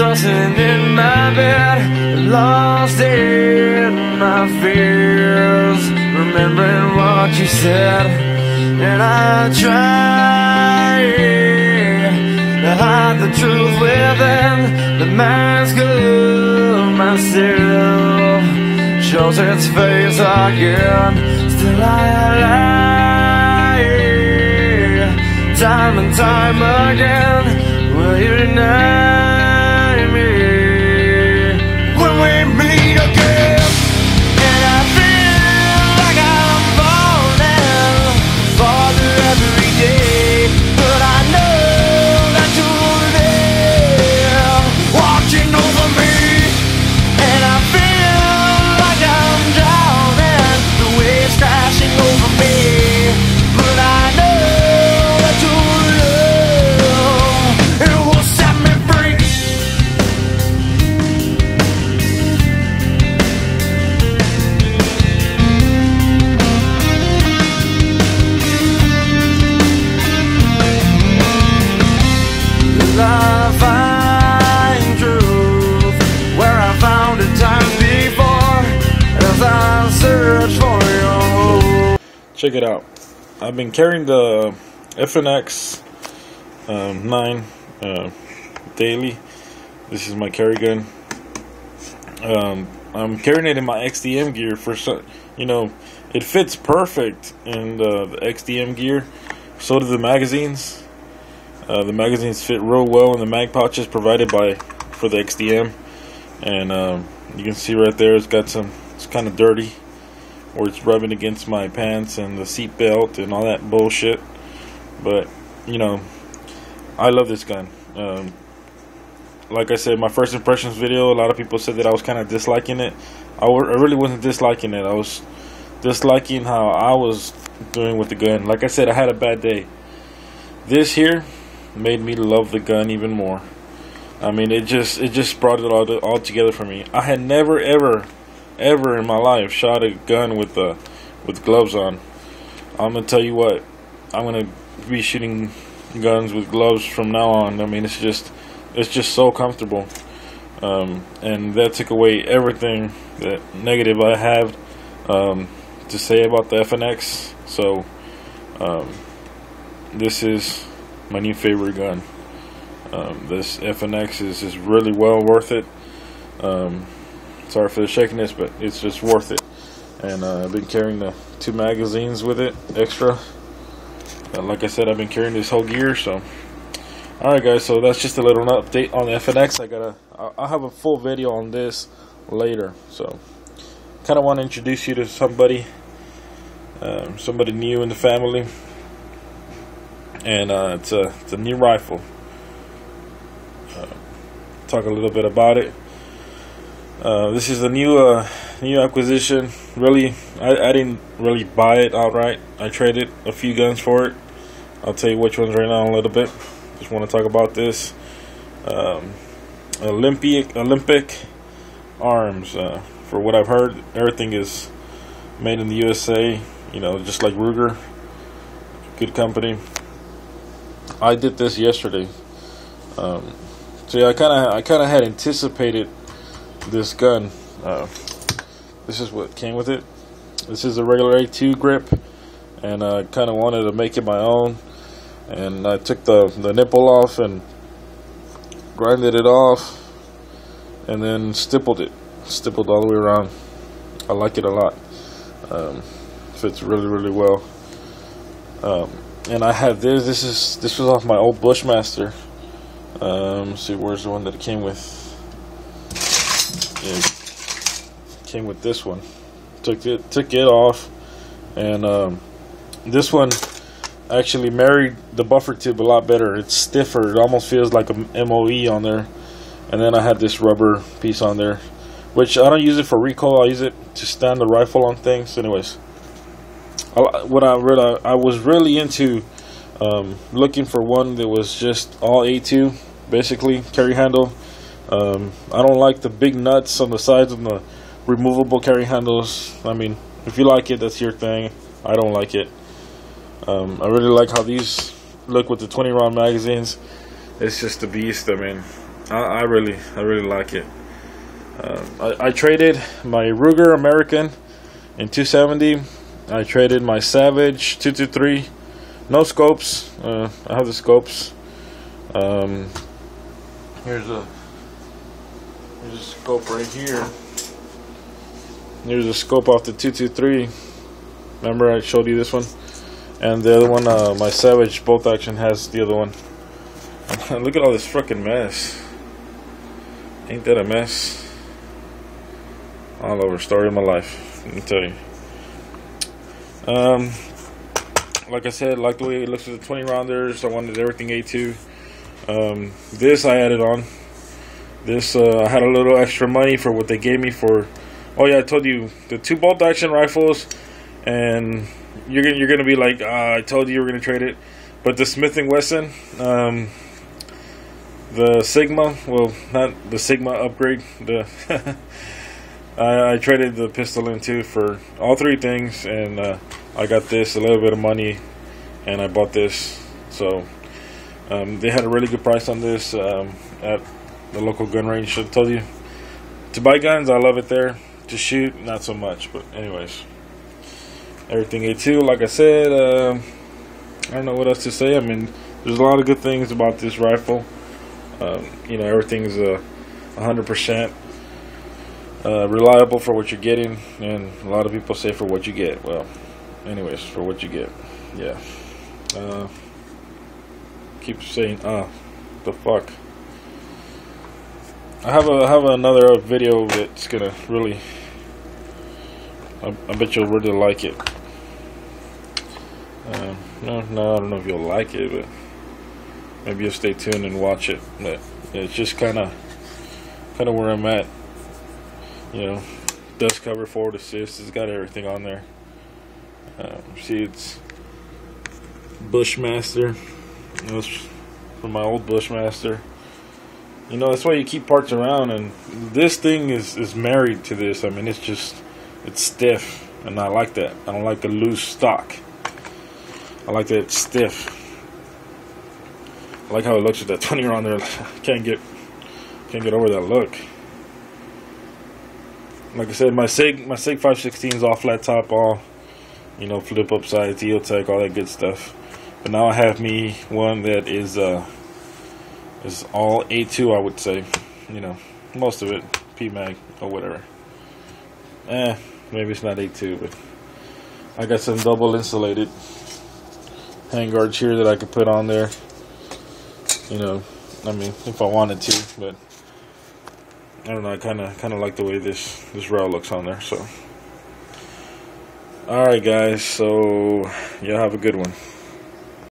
tossing in my bed, lost in my fears, remembering what you said. And I try to hide the truth within the mask of myself. Shows its face again, still I lie. Time and time again, will you deny me when we meet again? And I feel like I'm falling farther every day, but I know that you're there, watching over me. And I feel like I'm drowning, the waves crashing over me, but I know that your love, it will set me free. I find truth where I found it times before, as I search for your hope. Check it out. I've been carrying the FNX 9 daily. This is my carry gun. I'm carrying it in my XDM gear for some, it fits perfect in the XDM gear. So do the magazines. The magazines fit real well in the mag pouches provided for the XDM, and you can see right there it's kind of dirty, or it's rubbing against my pants and the seat belt and all that bullshit. But I love this gun. Like I said, my first impressions video, a lot of people said that I was kind of disliking it. I really wasn't disliking it. I was disliking how I was doing with the gun. Like I said, I had a bad day. This here made me love the gun even more. I mean, it just brought it all together for me. I had never ever in my life shot a gun with gloves on. I'm gonna tell you what, I'm gonna be shooting guns with gloves from now on. I mean, it's just so comfortable, and that took away everything that negative I have to say about the FNX. So this is my new favorite gun. This FNX is just really well worth it. Sorry for the shakiness, but it's just worth it. And I've been carrying the 2 magazines with it extra. Like I said, I've been carrying this whole gear. So alright guys, so that's just a little update on the FNX. I'll have a full video on this later. So kind of want to introduce you to somebody new in the family. And it's a new rifle. Talk a little bit about it. This is a new acquisition. Really, I didn't really buy it outright. I traded a few guns for it. I'll tell you which ones right now in a little bit. Just want to talk about this. Olympic Arms. For what I've heard, everything is made in the USA. Just like Ruger. Good company. I did this yesterday. So yeah, I kind of had anticipated this gun. This is what came with it. This is a regular A2 grip, and I kind of wanted to make it my own. And I took the nipple off and grinded it off, and then stippled all the way around. I like it a lot. Fits really well. And I had this. This was off my old Bushmaster. Let's see, where's the one that it came with? It came with this one. Took it off, and this one actually married the buffer tube a lot better. It's stiffer. It almost feels like a MOE on there. And then I had this rubber piece on there, which I don't use it for recoil. I use it to stand the rifle on things. Anyways, I was really into looking for one that was just all A2, basically carry handle. I don't like the big nuts on the sides of the removable carry handles. I mean, if you like it, that's your thing. I don't like it. I really like how these look with the 20 round magazines. It's just a beast. I mean, I really like it. I traded my Ruger American in 270. I traded my Savage 223. No scopes. I have the scopes. Here's a scope right here. Here's a scope off the 223. Remember I showed you this one? And the other one, my Savage bolt action has the other one. Look at all this freaking mess. Ain't that a mess? All over, story of my life, let me tell you. Like I said, like the way it looks with the 20 rounders. I wanted everything A2. This I added on. This I had a little extra money for what they gave me for. Oh yeah, I told you the 2 bolt action rifles, and you're gonna be like, I told you were gonna trade it. But the Smith & Wesson, the Sigma, well, not the Sigma upgrade. The I traded the pistol in too for all 3 things, and I got this, a little bit of money, and I bought this. So they had a really good price on this at the local gun range. I told you to buy guns, I love it there. To shoot, not so much. But anyways, everything A2. Like I said, I don't know what else to say. I mean, there's a lot of good things about this rifle. You know, everything's 100% reliable for what you're getting, and a lot of people say for what you get. Well, anyways, for what you get, yeah. Keep saying, the fuck. I have another video that's gonna really. I bet you'll really like it. No, I don't know if you'll like it, but maybe you'll stay tuned and watch it. But it's just kind of where I'm at. You know, dust cover, forward assist. It's got everything on there. See, it's Bushmaster. It was from my old Bushmaster. You know, that's why you keep parts around, and this thing is married to this. I mean, it's stiff, and I like that. I don't like the loose stock. I like that it's stiff. I like how it looks with that 20 around there. Can't get over that look. Like I said, my Sig 516 is all flat top, all, you know, flip up sides, EOTech, all that good stuff. But now I have me one that is all A2, I would say. You know, most of it PMag or whatever. Maybe it's not A2, but I got some double insulated handguards here that I could put on there. You know, I mean, if I wanted to, but I don't know. I kind of like the way this rail looks on there. So, all right, guys. So, y'all have a good one.